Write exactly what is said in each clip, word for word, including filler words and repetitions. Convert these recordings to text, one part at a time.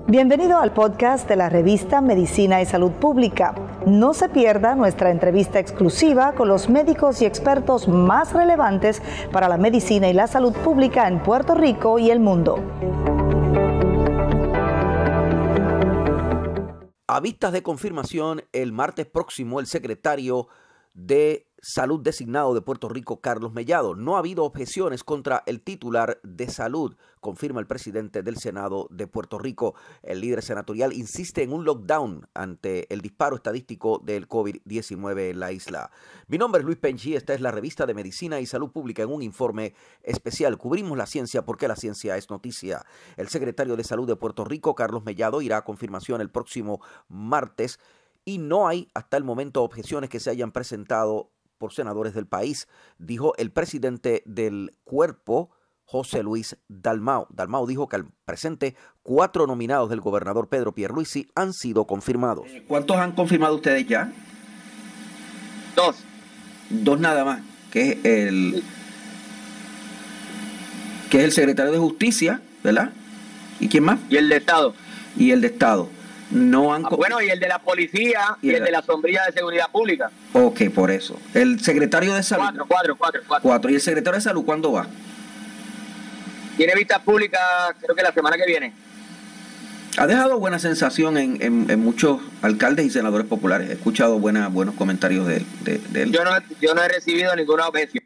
Bienvenido al podcast de la revista Medicina y Salud Pública. No se pierda nuestra entrevista exclusiva con los médicos y expertos más relevantes para la medicina y la salud pública en Puerto Rico y el mundo. A vistas de confirmación, el martes próximo el secretario de Salud designado de Puerto Rico, Carlos Mellado. No ha habido objeciones contra el titular de salud, confirma el presidente del Senado de Puerto Rico. El líder senatorial insiste en un lockdown ante el disparo estadístico del COVID diecinueve en la isla. Mi nombre es Luis Penchi, esta es la revista de Medicina y Salud Pública en un informe especial. Cubrimos la ciencia porque la ciencia es noticia. El secretario de Salud de Puerto Rico, Carlos Mellado, irá a confirmación el próximo martes y no hay hasta el momento objeciones que se hayan presentado por senadores del país, dijo el presidente del cuerpo, José Luis Dalmau. Dalmau dijo que al presente cuatro nominados del gobernador Pedro Pierluisi han sido confirmados. ¿Cuántos han confirmado ustedes ya? Dos. Dos nada más, que es el que es el secretario de Justicia, ¿verdad? ¿Y quién más? Y el de Estado. Y el de Estado. No han ah, bueno, y el de la policía y, y el, el de la sombrilla de seguridad pública. Ok, por eso. El secretario de salud. Cuatro, cuatro, cuatro, cuatro. Cuatro. ¿Y el secretario de salud cuándo va? Tiene vistas públicas, creo que la semana que viene. Ha dejado buena sensación en, en, en muchos alcaldes y senadores populares. He escuchado buena, buenos comentarios de, de, de él. Yo no, yo no he recibido ninguna objeción.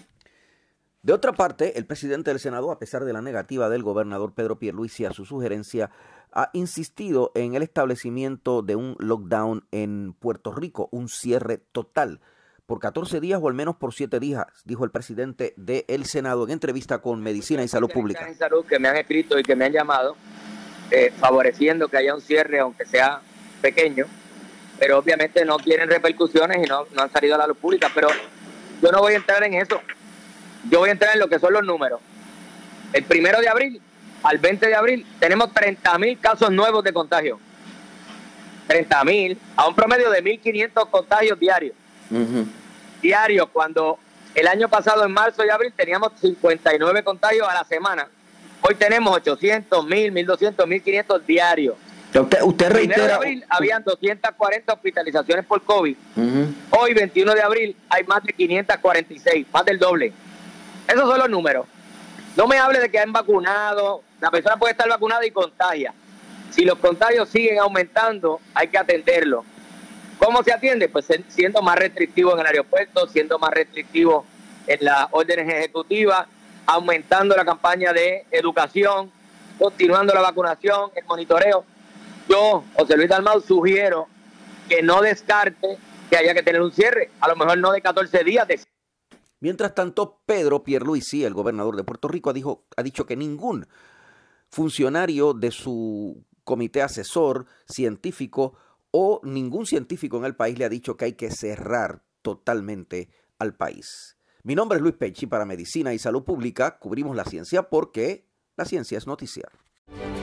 De otra parte, el presidente del Senado, a pesar de la negativa del gobernador Pedro Pierluisi a su sugerencia, ha insistido en el establecimiento de un lockdown en Puerto Rico, un cierre total por catorce días o al menos por siete días, dijo el presidente del Senado en entrevista con Medicina y Salud Pública. En salud que me han escrito y que me han llamado, eh, favoreciendo que haya un cierre, aunque sea pequeño, pero obviamente no quieren repercusiones y no, no han salido a la luz pública, pero yo no voy a entrar en eso. Yo voy a entrar en lo que son los números. El primero de abril al veinte de abril tenemos treinta mil casos nuevos de contagio. treinta mil, a un promedio de mil quinientos contagios diarios. Uh-huh. Diarios, cuando el año pasado en marzo y abril teníamos cincuenta y nueve contagios a la semana. Hoy tenemos ochocientos, mil, mil doscientos, mil quinientos diarios. Usted, usted reitera... El primero de abril habían doscientas cuarenta hospitalizaciones por COVID. Uh-huh. Hoy, veintiuno de abril, hay más de quinientas cuarenta y seis, más del doble. Esos son los números. No me hable de que han vacunado. La persona puede estar vacunada y contagia. Si los contagios siguen aumentando, hay que atenderlo. ¿Cómo se atiende? Pues siendo más restrictivo en el aeropuerto, siendo más restrictivo en las órdenes ejecutivas, aumentando la campaña de educación, continuando la vacunación, el monitoreo. Yo, José Luis Dalmau, sugiero que no descarte que haya que tener un cierre, a lo mejor no de catorce días, de Mientras tanto, Pedro Pierluisi, el gobernador de Puerto Rico, dijo, ha dicho que ningún funcionario de su comité asesor científico o ningún científico en el país le ha dicho que hay que cerrar totalmente al país. Mi nombre es Luis Penchi para Medicina y Salud Pública. Cubrimos la ciencia porque la ciencia es noticia.